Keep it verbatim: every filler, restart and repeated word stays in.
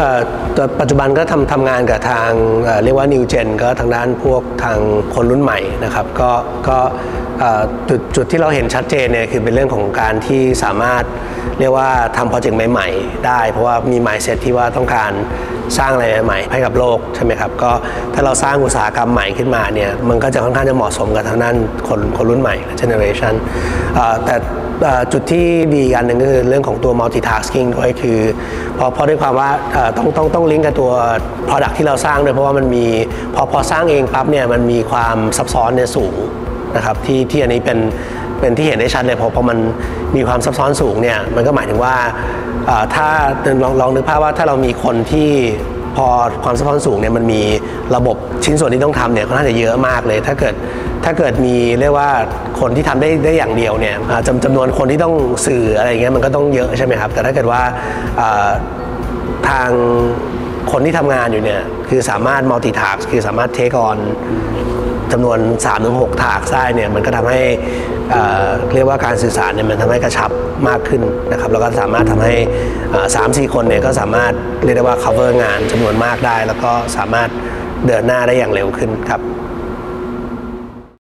ปัจจุบันก็ทำทำงานกับทางเรียกว่า New Gen ก็ทางด้านพวกทางคนรุ่นใหม่นะครับก็ก็จุดจุดที่เราเห็นชัดเจนเนี่ยคือเป็นเรื่องของการที่สามารถเรียกว่าทำโปรเจกต์ใหม่ๆได้เพราะว่ามี mindset ที่ว่าต้องการสร้างอะไรใหม่ๆให้กับโลกใช่ไหมครับก็ถ้าเราสร้างอุตสาหกรรมใหม่ขึ้นมาเนี่ยมันก็จะค่อนข้างจะเหมาะสมกับทางด้านคนคนรุ่นใหม่ generation แต่จุดที่ดีอันหนึ่งก็คือเรื่องของตัว multitasking ด้วยคือเพราะเพราะด้วยความว่าต้องต้องต้องลิงก์กับตัว product ที่เราสร้างด้วยเพราะว่ามันมีพอพอสร้างเองปั๊บเนี่ยมันมีความซับซ้อนเนี่ยสูงนะครับที่ที่อันนี้เป็นเป็นที่เห็นได้ชัดเลยเพราะพอมันมีความซับซ้อนสูงเนี่ยมันก็หมายถึงว่าถ้าลองลองนึกภาพว่าถ้าเรามีคนที่พอความซับซ้อนสูงเนี่ยมันมีระบบชิ้นส่วนที่ต้องทำเนี่ยค่อนข้างจะเยอะมากเลยถ้าเกิดถ้าเกิดมีเรียกว่าคนที่ทำได้ได้อย่างเดียวเนี่ยจำจำนวนคนที่ต้องสื่ออะไรเงี้ยมันก็ต้องเยอะใช่ไหมครับแต่ถ้าเกิดว่าทางคนที่ทำงานอยู่เนี่ยคือสามารถ multitask คือสามารถ take on จำนวน สามถึงหก ถากได้เนี่ยมันก็ทำให้เรียกว่าการสื่อสารเนี่ยมันทำให้กระชับมากขึ้นนะครับแล้วก็สามารถทำให้ สามสี่ คนเนี่ยก็สามารถเรียกได้ว่า cover งานจำนวนมากได้แล้วก็สามารถเดินหน้าได้อย่างเร็วขึ้นครับ